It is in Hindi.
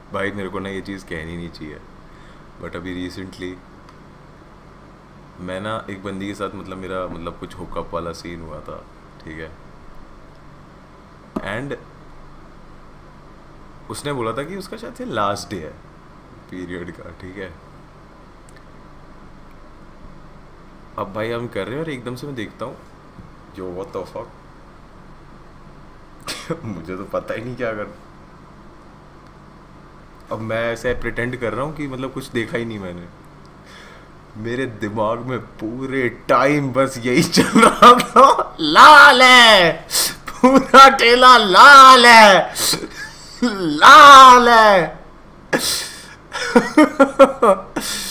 भाई मेरे को ना ये चीज़ कहनी नहीं चाहिए, बट अभी रिसेंटली मैं ना एक बंदी के साथ मतलब मेरा मतलब कुछ हुकअप वाला सीन हुआ था, ठीक है। एंड उसने बोला था कि उसका शायद से लास्ट डे है पीरियड का, ठीक है। अब भाई हम कर रहे हैं और एकदम से मैं देखता हूँ, जो व्हाट द फक, मुझे तो पता ही नहीं क्या कर। अब मैं ऐसे प्रिटेंड कर रहा हूँ कि मतलब कुछ देखा ही नहीं मैंने। मेरे दिमाग में पूरे टाइम बस यही चल रहा था, लाल है, पूरा ठेला लाल है, लाल है।